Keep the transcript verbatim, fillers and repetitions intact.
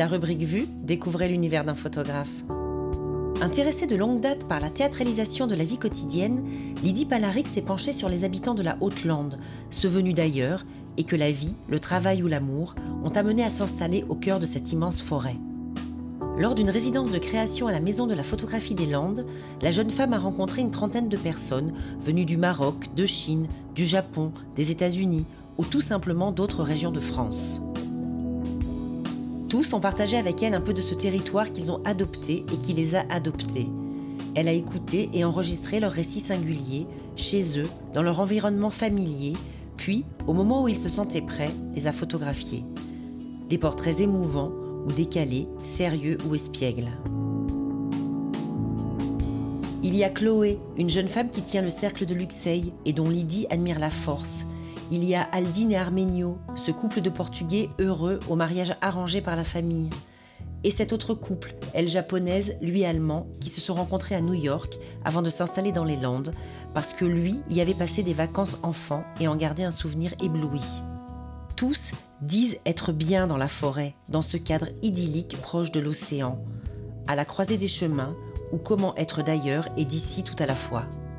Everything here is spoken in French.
la rubrique Vue, découvrez l'univers d'un photographe. Intéressée de longue date par la théâtralisation de la vie quotidienne, Lydie Pallaric s'est penchée sur les habitants de la Haute-Lande, ceux venus d'ailleurs, et que la vie, le travail ou l'amour ont amené à s'installer au cœur de cette immense forêt. Lors d'une résidence de création à la Maison de la photographie des Landes, la jeune femme a rencontré une trentaine de personnes venues du Maroc, de Chine, du Japon, des États-Unis ou tout simplement d'autres régions de France. Tous ont partagé avec elle un peu de ce territoire qu'ils ont adopté et qui les a adoptés. Elle a écouté et enregistré leurs récits singuliers, chez eux, dans leur environnement familier, puis, au moment où ils se sentaient prêts, les a photographiés. Des portraits émouvants ou décalés, sérieux ou espiègles. Il y a Chloé, une jeune femme qui tient le cercle de Luxeuil et dont Lydie admire la force. Il y a Aldine et Arménio, ce couple de Portugais heureux au mariage arrangé par la famille. Et cet autre couple, elle japonaise, lui allemand, qui se sont rencontrés à New York avant de s'installer dans les Landes, parce que lui y avait passé des vacances enfant et en gardait un souvenir ébloui. Tous disent être bien dans la forêt, dans ce cadre idyllique proche de l'océan, à la croisée des chemins, ou comment être d'ailleurs et d'ici tout à la fois.